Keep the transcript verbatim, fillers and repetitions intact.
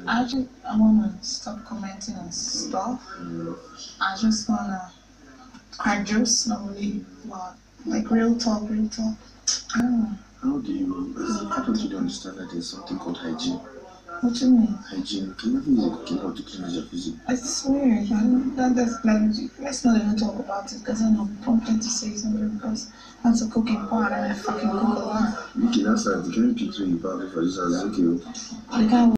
I just I wanna stop commenting on stuff. Mm. I just wanna crack jokes, not really, but like real talk, real talk. I don't know. How do you, I don't really understand that there's something called hygiene. What do you mean? Hygiene. You can never use a cooking pot to clean your physics. It's weird. I don't, that, that's like, let's not even talk about it because I'm not prompted to say something because that's a cooking pot and I fucking cook a lot. Okay, that's like the kind of picture you probably for this as okay. The guy